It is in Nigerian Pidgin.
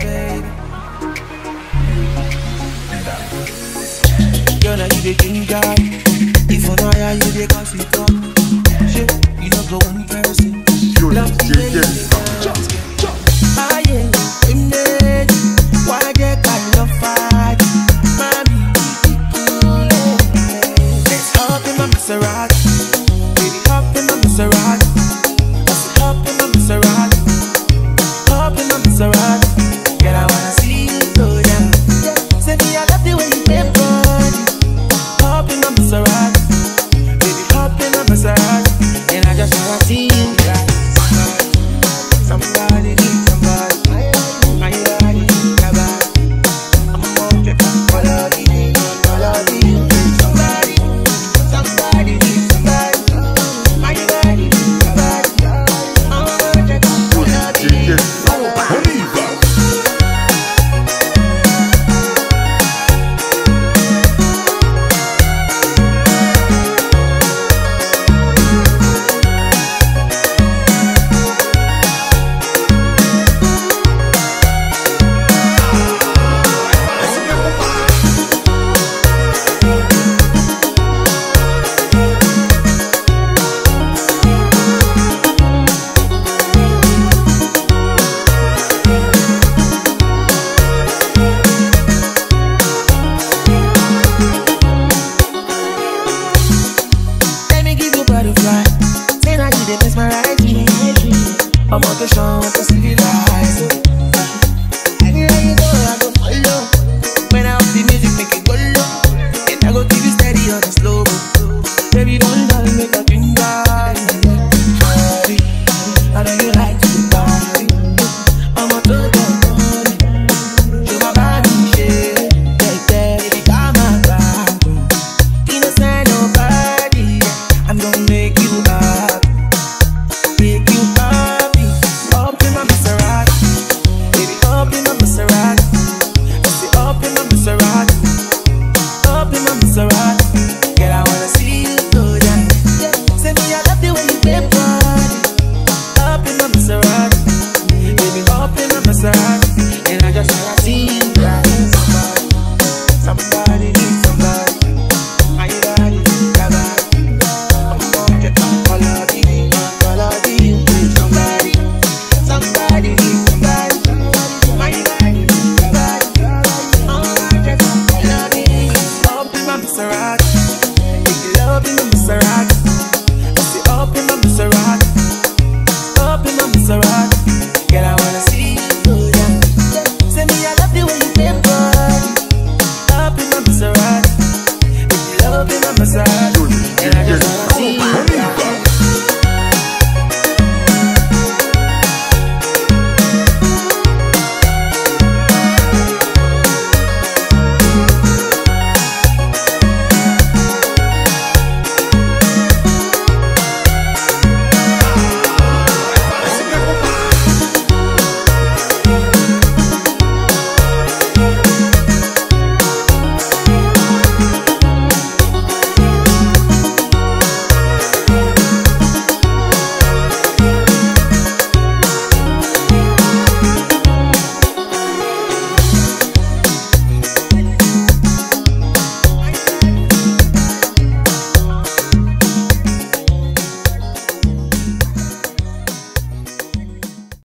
baby. Girl, now you the ginger. If I know how you the cause it up. Shit, you know go one person. Love the way you ah yeah, why they call love fight? Mommy, let's hop in my Maserati. Baby, hop in my Maserati. Hop in my Maserati. Hop in my Maserati. Girl, I wanna see you go down. Say me I love the way you make body. Hop in my Maserati. Baby, hop in my Maserati. And I just wanna see you down. Somebody need somebody. My body need somebody. I'm a motor. Somebody need somebody. Somebody need somebody. My body need somebody. I'm a motor. Butterfly, say now you dey mesmerize me. I'm on the show, want to see the lights. Anywhere you go, I go follow. When I up the music, make it go low. And I go keep it steady on the slow. Baby, don't dull, make a finger. I know you like to party. I'm on the body. Show my body shake. Take that, baby, come on back. Innocent nobody. I'm gonna make you happy, make you happy. Up in my Maserati, baby, up in my Maserati. I say up in my Maserati, up in my Maserati. Girl, I wanna see you go down. Say me I love the way you make body. Up in my Maserati, baby, up in my Maserati. And I just wanna